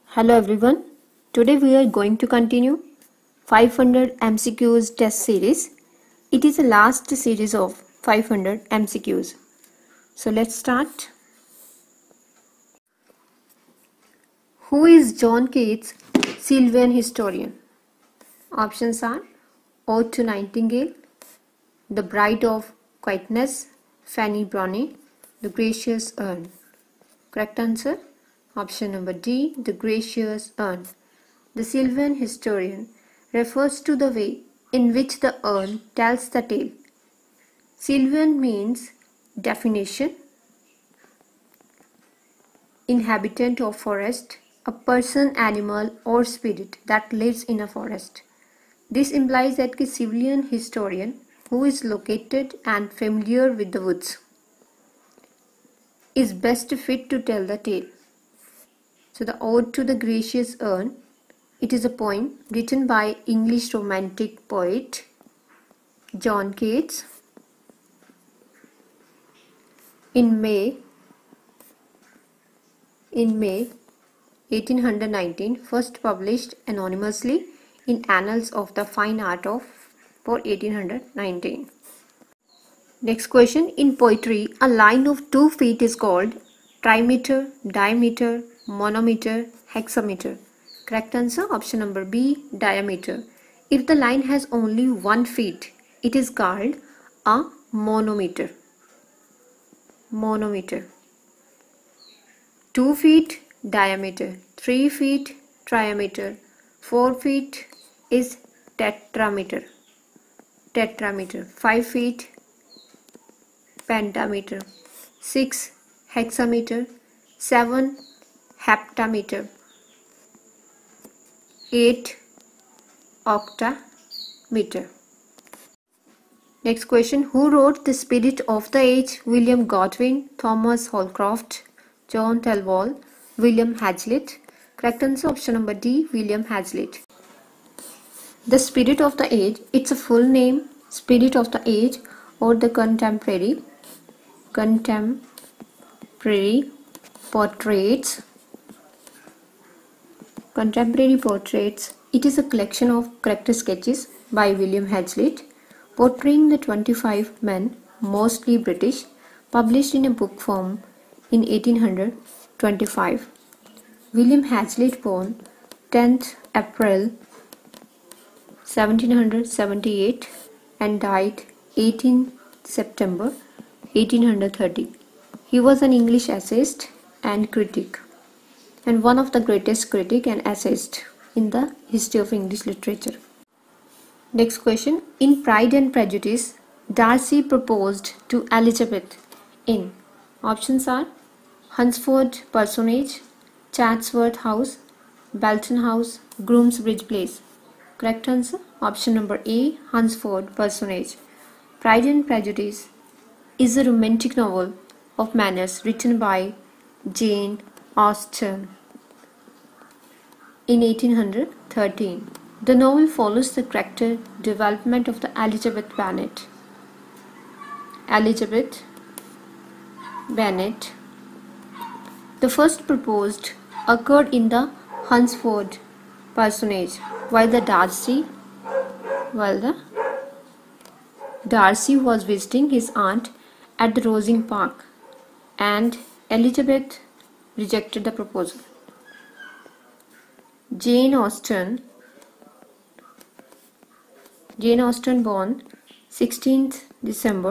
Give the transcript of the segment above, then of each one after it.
Hello everyone. Today we are going to continue 500 MCQs test series. It is the last series of 500 MCQs. So let's start. Who is John Keats' Sylvian historian? Options are Ode to Nightingale, The Bride of Quietness, Fanny Brawley, The Gracious Urn. Correct answer? Option number D, The Gracious Urn. The Sylvian historian refers to the way in which the urn tells the tale. Sylvian means definition, inhabitant of forest, a person, animal or spirit that lives in a forest. This implies that the Sylvian historian, who is located and familiar with the woods, is best fit to tell the tale. So the Ode to the Gracious Urn, it is a poem written by English romantic poet John Keats in May 1819, first published anonymously in Annals of the Fine Art for 1819. Next question. In poetry, a line of 2 feet is called trimeter, diameter, monometer, hexameter. Correct answer, option number B, diameter. If the line has only 1 feet, it is called a monometer. Monometer. 2 feet, diameter. 3 feet, trimeter. 4 feet is tetrameter. Tetrameter. 5 feet, pentameter. 6, hexameter. 7, heptameter. 8, octameter. Next question. Who wrote The Spirit of the Age? William Godwin, Thomas Holcroft, John Thelwall, William Hazlitt. Correct answer, option number D, William Hazlitt. The Spirit of the Age, it's a full name, Spirit of the Age or the Contemporary Portraits. Contemporary Portraits. It is a collection of character sketches by William Hazlitt portraying the 25 men, mostly British, published in a book form in 1825. William Hazlitt born 10th April 1778 and died 18th September 1830. He was an English essayist and critic, and one of the greatest critic and essayist in the history of English literature. Next question. In Pride and Prejudice, Darcy proposed to Elizabeth in, options are Hunsford Parsonage, Chatsworth House, Belton House, Groomsbridge Place. Correct answer, option number A, Hunsford Parsonage. Pride and Prejudice is a romantic novel of manners written by Jane Austen in 1813. The novel follows the character development of the Elizabeth Bennet. Elizabeth Bennet. The first proposed occurred in the Hunsford Parsonage, while the Darcy was visiting his aunt at the Rosing Park, and Elizabeth rejected the proposal. Jane Austen born 16th December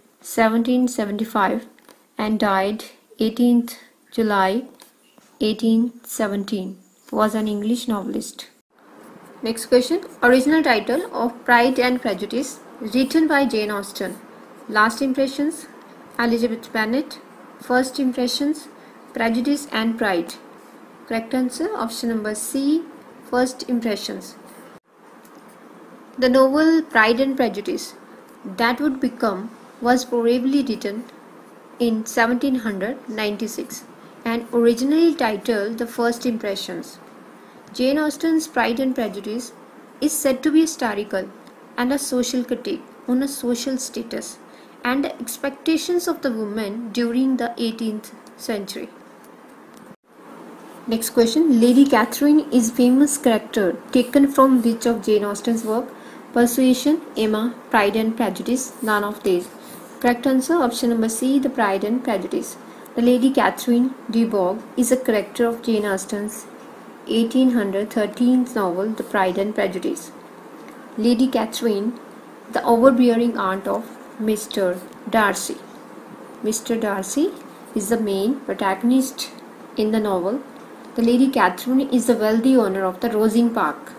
1775 and died 18th July 1817, was an English novelist. Next question. Original title of Pride and Prejudice, written by Jane Austen. Last impressions, Elizabeth Bennet. First impressions, Prejudice and Pride. Correct answer, option number C, first impressions. The novel Pride and Prejudice, that would become, was probably written in 1796 and originally titled The First Impressions. Jane Austen's Pride and Prejudice is said to be historical and a social critique on a social status and the expectations of the women during the 18th century. Next question. Lady Catherine is famous character taken from which of Jane Austen's work? Persuasion, Emma, Pride and Prejudice, none of these. Correct answer option number C, the Pride and Prejudice. The Lady Catherine de Bourgh is a character of Jane Austen's 1813 novel The Pride and Prejudice. Lady Catherine, the overbearing aunt of Mr. Darcy. Mr. Darcy is the main protagonist in the novel. The Lady Catherine is the wealthy owner of the Rosing Park.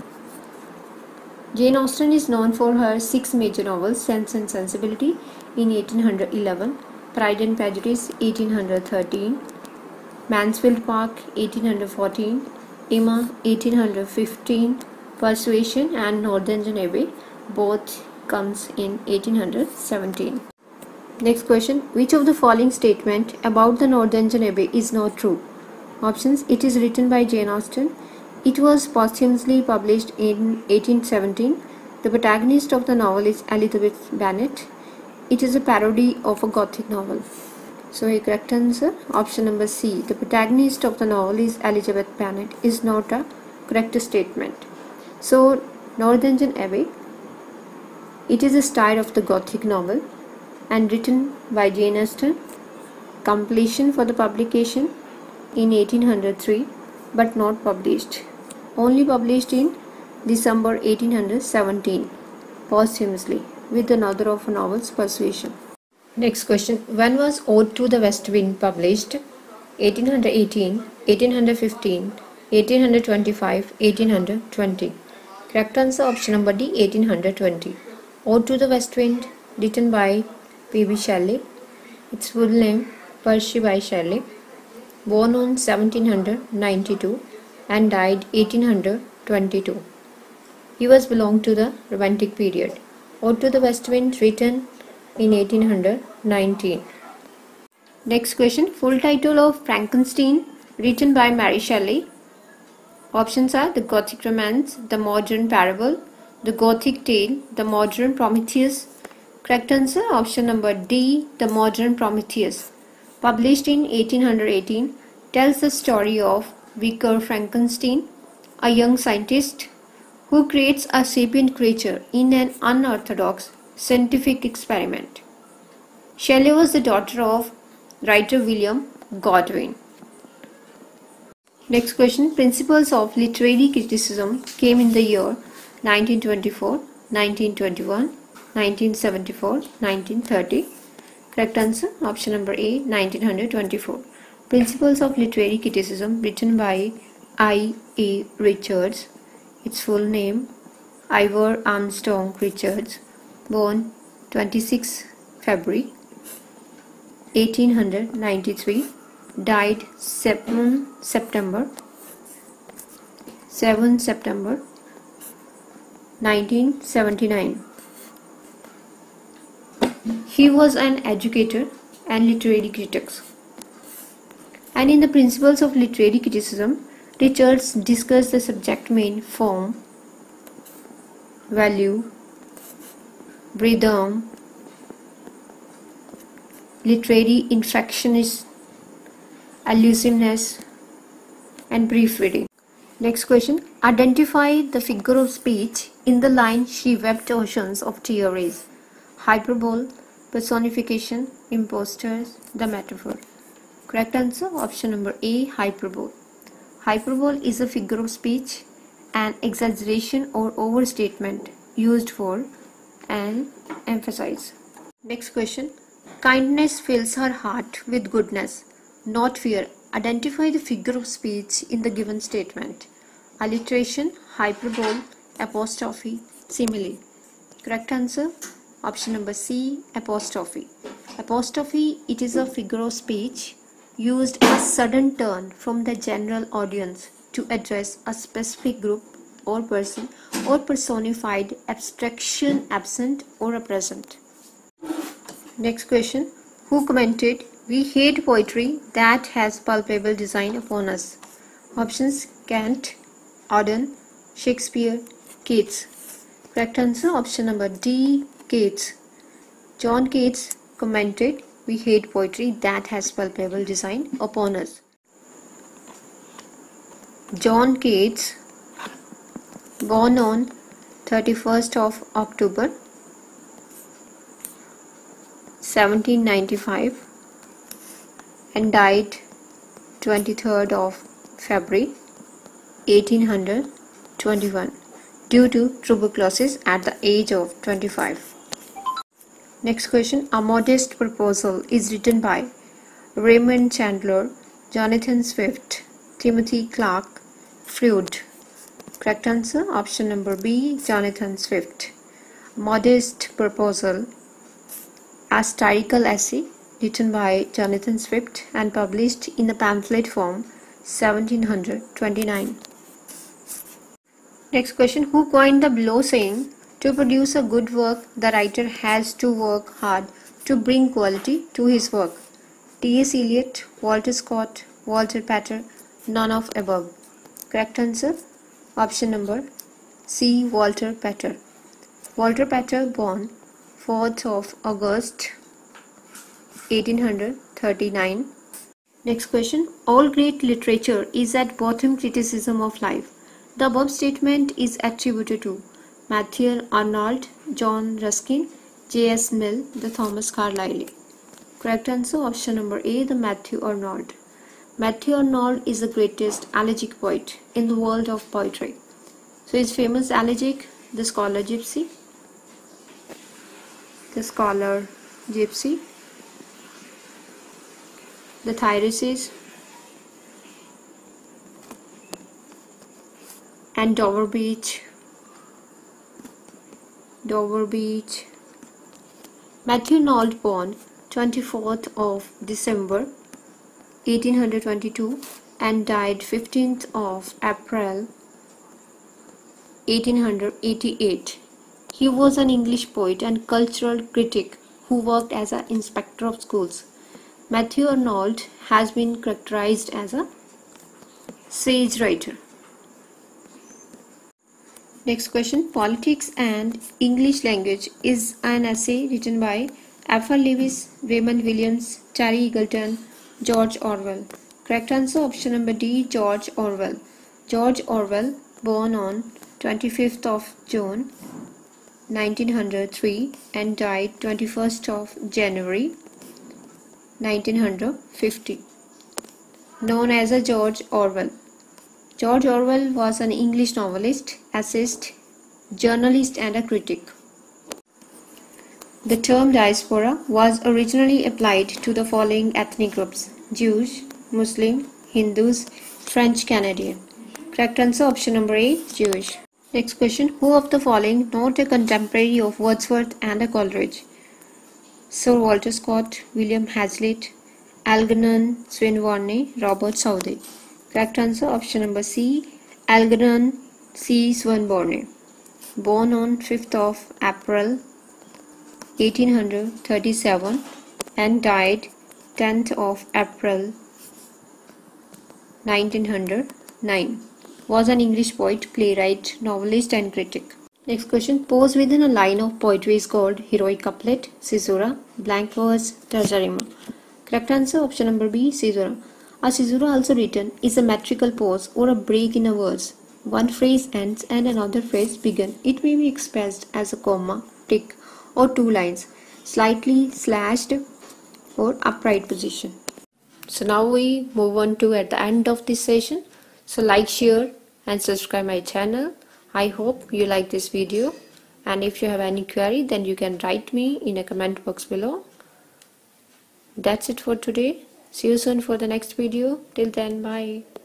Jane Austen is known for her 6 major novels: Sense and Sensibility in 1811, Pride and Prejudice 1813, Mansfield Park 1814, Emma 1815, Persuasion and Northanger Abbey both comes in 1817. Next question. Which of the following statement about the Northanger Abbey is not true? Options. It is written by Jane Austen. It was posthumously published in 1817. The protagonist of the novel is Elizabeth Bennet. It is a parody of a Gothic novel. So a correct answer option number C. The protagonist of the novel is Elizabeth Bennet is not a correct statement. So Northanger Abbey, it is a style of the Gothic novel and written by Jane Austen. Completion for the publication in 1803 but not published. Only published in December 1817 posthumously with another of novels, Persuasion. Next question. When was Ode to the West Wind published? 1818, 1815, 1825, 1820. Correct answer option number D, 1820. Ode to the West Wind, written by P.B. Shelley. Its full name Percy by Shelley. Born on 1792 and died 1822. He was belonged to the Romantic period. Ode to the West Wind, written in 1819. Next question. Full title of Frankenstein, written by Mary Shelley. Options are The Gothic Romance, The Modern Parable, The Gothic Tale, The Modern Prometheus. Correct answer option number D, The Modern Prometheus. Published in 1818, tells the story of Victor Frankenstein, a young scientist who creates a sapient creature in an unorthodox scientific experiment. Shelley was the daughter of writer William Godwin. Next question. Principles of literary criticism came in the year 1924, 1921, 1974, 1930. Correct answer option number A, 1924. Principles of Literary Criticism, written by I.A. Richards. Its full name Ivor Armstrong Richards. Born 26 February 1893. Died 7 September 1979. He was an educator and literary critic. And in the Principles of Literary Criticism, Richards discussed the subject main form, value, rhythm, literary inflections, allusiveness, and brief reading. Next question. Identify the figure of speech in the line "She wept oceans of tears." Hyperbole, personification, imposters, the metaphor. Correct answer option number A, hyperbole. Hyperbole is a figure of speech, an exaggeration or overstatement used for an emphasis. Next question. Kindness fills her heart with goodness, not fear. Identify the figure of speech in the given statement. Alliteration, hyperbole, apostrophe, simile. Correct answer option number C, apostrophe. Apostrophe, it is a figure of speech used as a sudden turn from the general audience to address a specific group or person or personified abstraction absent or present. Next question. Who commented, "We hate poetry that has palpable design upon us"? Options: Kant, Auden, Shakespeare, Keats. Correct answer option number D, Keats. John Keats commented, "We hate poetry that has palpable design upon us." John Keats, born on 31st of October 1795 and died 23rd of February 1821 due to tuberculosis at the age of 25. Next question. A Modest Proposal is written by Raymond Chandler, Jonathan Swift, Timothy Clark, Freud. Correct answer option number B, Jonathan Swift. Modest Proposal, a satirical essay written by Jonathan Swift and published in a pamphlet form 1729. Next question. Who coined the below saying, to produce a good work, the writer has to work hard to bring quality to his work? T.S. Eliot, Walter Scott, Walter Pater, none of above. Correct answer option number C, Walter Pater. Walter Pater, born 4th of August 1839. Next question. All great literature is at bottom criticism of life. The above statement is attributed to Matthew Arnold, John Ruskin, J.S. Mill, the Thomas Carlyle. Correct answer option number A, the Matthew Arnold. Matthew Arnold is the greatest elegiac poet in the world of poetry. So his famous elegiac, The Scholar Gypsy, The Scholar Gypsy, The Thyrses, and Dover Beach. Matthew Arnold, born 24th of December 1822 and died 15th of April 1888. He was an English poet and cultural critic who worked as an inspector of schools. Matthew Arnold has been characterized as a sage writer. Next question. Politics and English Language is an essay written by F.R. Lewis, Raymond Williams, Terry Eagleton, George Orwell. Correct answer option number D, George Orwell. George Orwell, born on 25th of June 1903 and died 21st of January 1950. Known as a George Orwell. George Orwell was an English novelist, essayist, journalist and a critic. The term diaspora was originally applied to the following ethnic groups: Jews, Muslim, Hindus, French Canadian. Correct answer option number A, Jewish. Next question. Who of the following not a contemporary of Wordsworth and Coleridge? Sir Walter Scott, William Hazlitt, Algernon Swinburne, Robert Southey. Correct answer option number C, Algernon C. Swinburne. Born on 5th of April 1837 and died 10th of April 1909. Was an English poet, playwright, novelist and critic. Next question. Pose within a line of poetry is called heroic couplet, caesura, blank verse, terza rima. Correct answer option number B, caesura. A caesura, also written, is a metrical pause or a break in a verse. One phrase ends and another phrase begins. It may be expressed as a comma, tick, or two lines, slightly slashed or upright position. So now we move on to at the end of this session. So like, share and subscribe my channel. I hope you like this video, and if you have any query then you can write me in a comment box below. That's it for today. See you soon for the next video. Till then, bye.